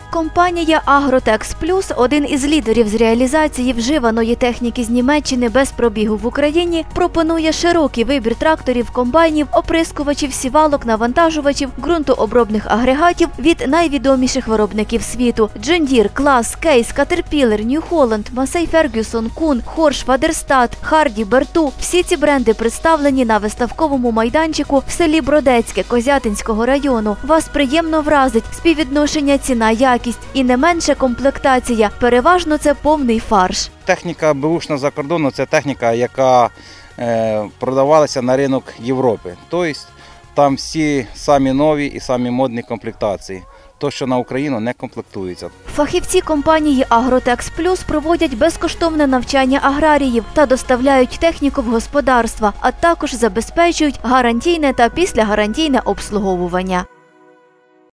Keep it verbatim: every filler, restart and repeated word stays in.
Компанія «Агротекс Плюс» – один із лідерів з реалізації вживаної техніки з Німеччини без пробігу в Україні, пропонує широкий вибір тракторів, комбайнів, оприскувачів, сівалок, навантажувачів, ґрунтообробних агрегатів від найвідоміших виробників світу – John Deere, Claas, Case, Caterpillar, New Holland, Massey Ferguson, Kuhn, Horsch, Waderstad, Hardy, Bertу. Всі ці бренди представлені на виставковому майданчику в селі Бродецьке Козятинського району. Вас приємно вразить співвідношення ціна-якість і не менше комплектація. Переважно це повний фарш. Техніка беушна за кордону – це техніка, яка е, продавалася на ринок Європи. Тобто там всі самі нові і самі модні комплектації. То, що на Україну не комплектується. Фахівці компанії «Агротекс Плюс» проводять безкоштовне навчання аграріїв та доставляють техніку в господарства, а також забезпечують гарантійне та післягарантійне обслуговування.